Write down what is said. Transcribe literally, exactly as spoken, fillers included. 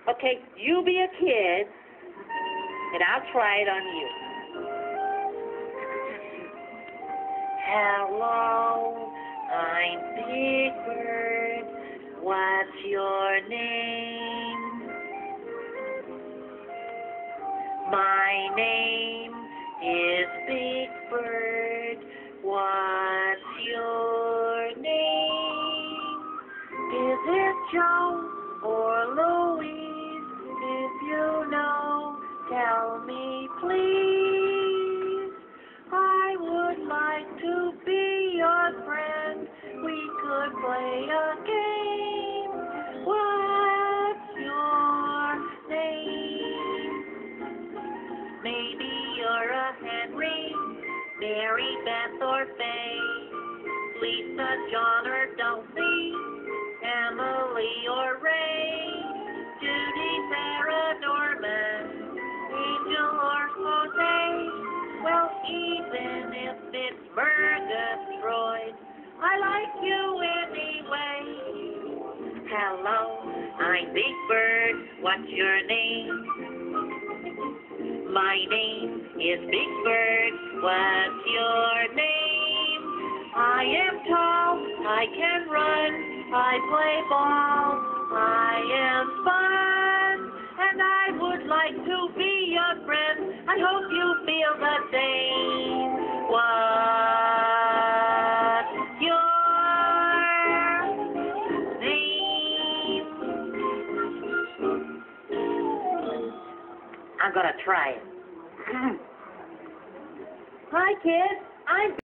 Okay, you be a kid, and I'll try it on you. Hello, I'm Big Bird. What's your name? My name is Big Bird. What's your name? Is it Joe or Louise? If you know, tell me please. I would like to be your friend. We could play a game. What's your name? Maybe you're a Henry, Mary, Beth, or Faye, Lisa, John, or Dulcie, Emily, or Ray, Judy, Sarah, Norman, Angel, or Jose. Well, even if it's Murgatroyd, I like you anyway. Hello, I'm Big Bird. What's your name? My name is Big Bird. What's your name? I am tall. I can run. I play ball. I am fun. And I would like to be your friend. I hope you feel the same. What's your name? I'm gonna try it. Hi, kids. I'm